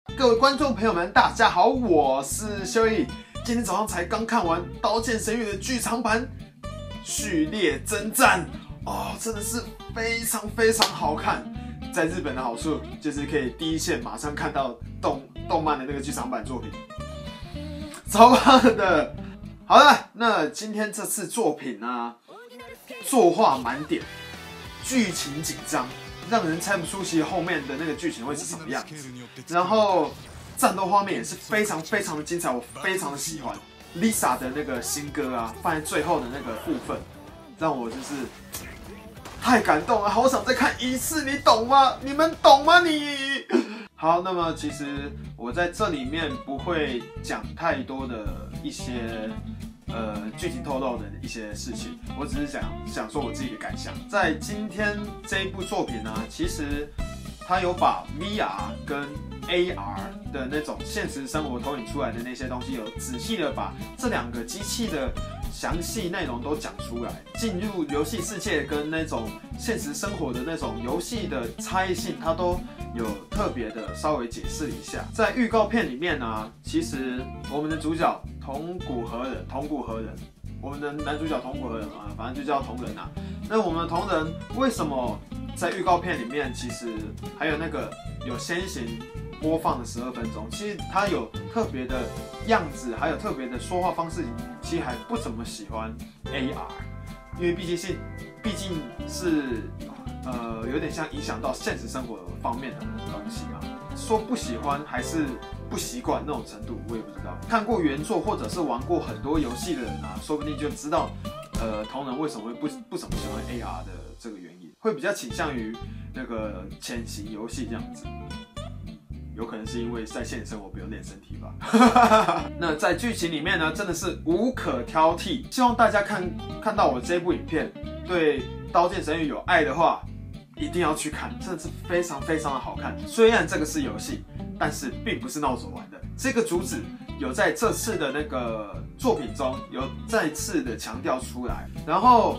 各位观众朋友们，大家好，我是修义。今天早上才刚看完《刀剑神域》的剧场版序列征战，哦，真的是非常非常好看。在日本的好处就是可以第一线马上看到动漫的那个剧场版作品，超棒的。好了，那今天这次作品呢，作画满点，剧情紧张，让人猜不出其实后面的那个剧情会是什么样子。然后战斗画面也是非常非常的精彩，我非常的喜欢。Lisa 的那个新歌啊，放在最后的那个部分，让我就是太感动了，好想再看一次，你懂吗？你们懂吗？你好，那么其实我在这里面不会讲太多的一些剧情透露的一些事情，我只是想说我自己的感想。在今天这一部作品呢，其实它有把 VR 跟 AR 的那种现实生活投影出来的那些东西，有仔细的把这两个机器的详细内容都讲出来，进入游戏世界跟那种现实生活的那种游戏的差异性，它都有特别的稍微解释一下。在预告片里面呢，其实我们的主角桐谷和人，我们的男主角桐谷和人啊，反正就叫桐人啊。那我们的桐人为什么在预告片里面其实还有那个有先行播放的12分钟，其实他有特别的样子，还有特别的说话方式，其实还不怎么喜欢 AR， 因为毕竟是有点像影响到现实生活方面的东西嘛。说不喜欢还是不习惯那种程度，我也不知道。看过原作或者是玩过很多游戏的人啊，说不定就知道桐人为什么会不怎么喜欢 AR 的这个原因，会比较倾向于那个潜行游戏这样子。有可能是因为在现实生活不用练身体吧。那在剧情里面呢，真的是无可挑剔。希望大家看到我这部影片，对《刀剑神域》有爱的话，一定要去看，真的是非常非常的好看。虽然这个是游戏，但是并不是闹着玩的。这个主旨有在这次的那个作品中有再次的强调出来。然后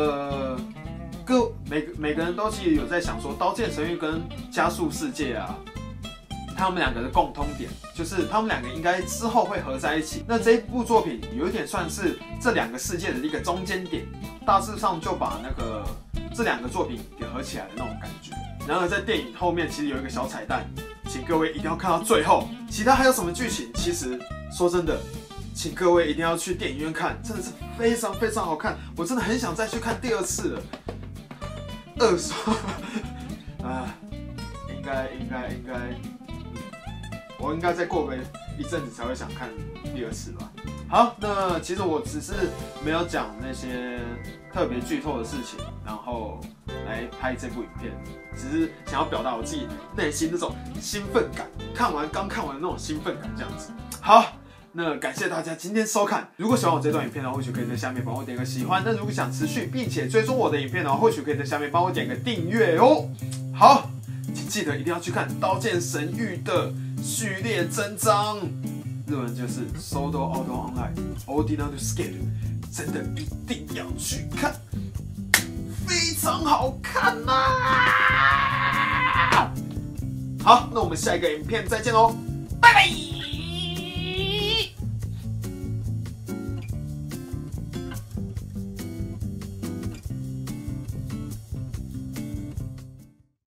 每个人都其实有在想说，《刀剑神域》跟《加速世界》啊，他们两个的共通点就是他们两个应该之后会合在一起。那这一部作品有一点算是这两个世界的一个中间点，大致上就把那个这两个作品给合起来的那种感觉。然而在电影后面其实有一个小彩蛋，请各位一定要看到最后。其他还有什么剧情？其实说真的，请各位一定要去电影院看，真的是非常非常好看。我真的很想再去看第二次了。二刷啊，应该。我应该再过个一阵子才会想看第二次吧。好，那其实我只是没有讲那些特别剧透的事情，然后来拍这部影片，只是想要表达我自己内心那种兴奋感，刚看完的那种兴奋感这样子。好，那感谢大家今天收看。如果喜欢我这段影片的话，或许可以在下面帮我点个喜欢。那如果想持续并且追踪我的影片的话，或许可以在下面帮我点个订阅哦。好，请记得一定要去看《刀剑神域》的序列征章，日文就是 Sword Art Online Ordinary Scale， 真的一定要去看，非常好看啊！好，那我们下一个影片再见喽，拜拜。